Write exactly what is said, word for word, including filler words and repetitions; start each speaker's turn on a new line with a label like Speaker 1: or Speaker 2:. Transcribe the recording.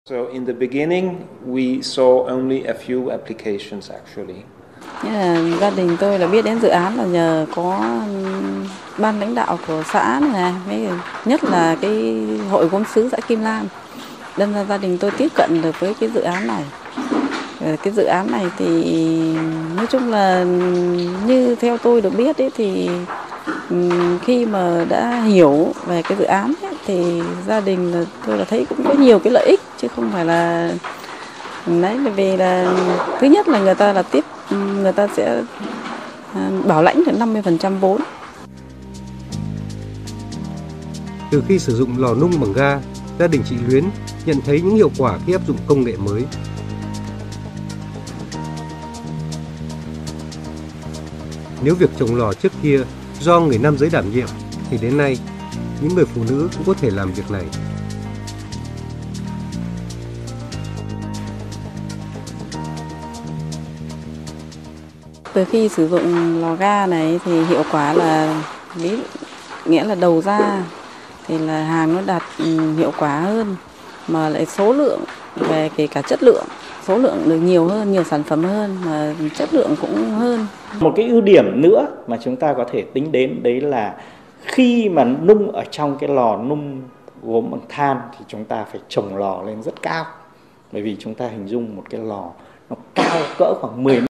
Speaker 1: So in the beginning, we saw only a few applications actually.
Speaker 2: Nghĩa là gia đình tôi là biết đến dự án là nhờ có ban lãnh đạo của xã này, với nhất là cái hội gốm sứ xã Kim Lan. Đâm ra gia đình tôi tiếp cận được với cái dự án này. Cái dự án này thì nói chung là như theo tôi được biết ấy, thì khi mà đã hiểu về cái dự án ấy, thì gia đình là tôi là thấy cũng có nhiều cái lợi ích chứ không phải là đấy, là vì là thứ nhất là người ta là tiếp người ta sẽ bảo lãnh được năm mươi phần trăm vốn.
Speaker 3: Từ khi sử dụng lò nung bằng ga, gia đình chị Luyến nhận thấy những hiệu quả khi áp dụng công nghệ mới. Nếu việc trồng lò trước kia do người nam giới đảm nhiệm, thì đến nay những người phụ nữ cũng có thể làm việc này.
Speaker 2: Từ khi sử dụng lò ga này thì hiệu quả là ví nghĩa là đầu ra thì là hàng nó đạt hiệu quả hơn, mà lại số lượng về kể cả chất lượng, số lượng được nhiều hơn, nhiều sản phẩm hơn mà chất lượng cũng hơn.
Speaker 4: Một cái ưu điểm nữa mà chúng ta có thể tính đến đấy là khi mà nung ở trong cái lò nung gốm bằng than thì chúng ta phải trồng lò lên rất cao, bởi vì chúng ta hình dung một cái lò nó cao cỡ khoảng mười